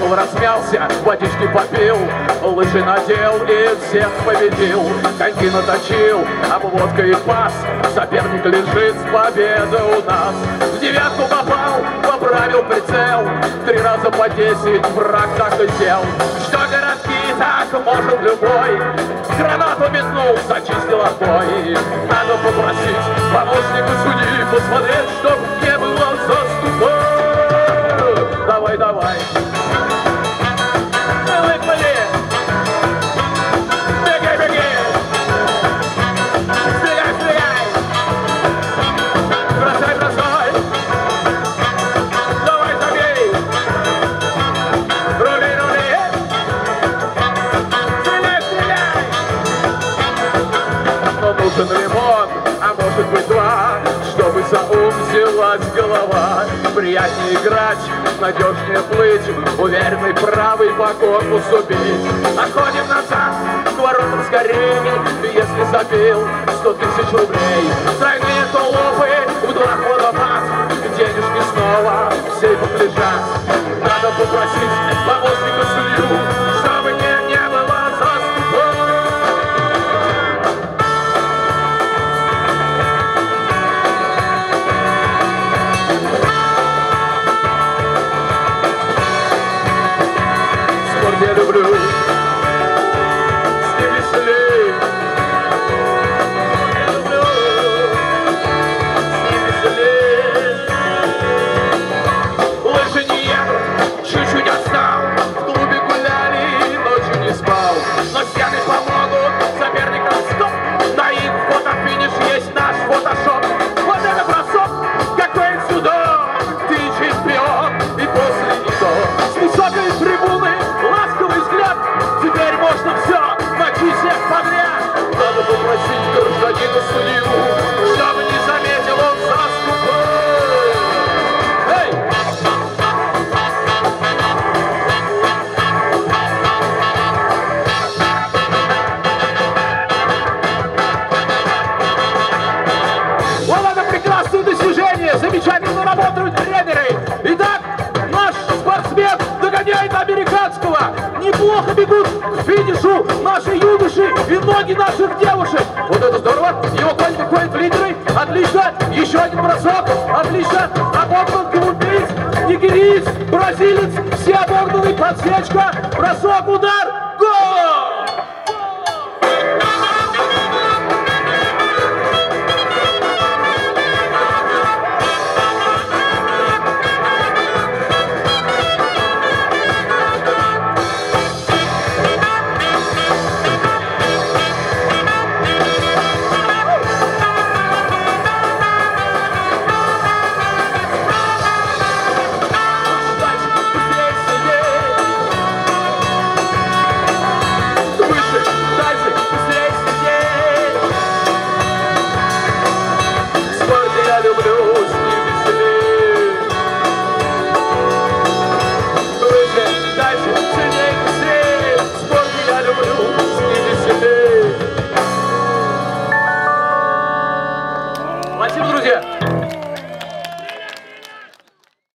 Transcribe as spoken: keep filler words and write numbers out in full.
Пришел, размялся, водички попил, лыжи надел и всех победил. Коньки наточил, обводка и пас, соперник лежит с победой у нас. В девятку попал, поправил прицел, три раза по десять враг так и сел. Что городки, так может любой, гранату метнул, зачистил отбой. Надо попросить помощника судьи посмотреть, чтоб не было заступа. Давай, давай. Нужен ремонт, а может быть два, чтобы за ум взялась голова. Приятнее играть, надежнее плыть, уверенный правый по корпусу бить. Отходим назад, к воротам скорее, если забил сто тысяч рублей. Тройные тулупы, в дурах водопад, денежки снова в сейфах лежат. Надо попросить помощника судью, чтобы не, не было заступа. Я люблю, с ним веселей. Я люблю, с ним веселей. Лыжи не еду, чуть-чуть отстал, в клубе гуляли, ночью не спал. Но стены помогут, соперникам стоп, на их фотофиниш есть наш фотошоп. Вот это бросок, какой судом, ты чемпион, и после него с высокой трибуны ласковый взгляд, теперь можно все, мочи всех подряд. Надо попросить гражданина судью, чтобы не заметил он заступа. Эй! Вот это прекрасное достижение, замечательно работают тренеры. Итак, наш спортсмен догоняет американского. Неплохо бегут к финишу наши юноши и ноги наших девушек. Вот это здорово. Его конь выходит в лидеры. Отлично. Еще один бросок. Отлично. Обогнан колумбиец, нигериец, бразилец. Все обогнаны. Подсечка. Бросок, удар. Гол!